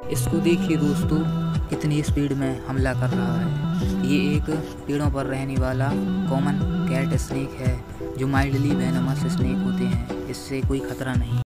इसको देखिए दोस्तों, कितनी स्पीड में हमला कर रहा है। ये एक पेड़ों पर रहने वाला कॉमन कैट स्नेक है, जो माइल्डली वेनमस स्नेक होते हैं। इससे कोई खतरा नहीं।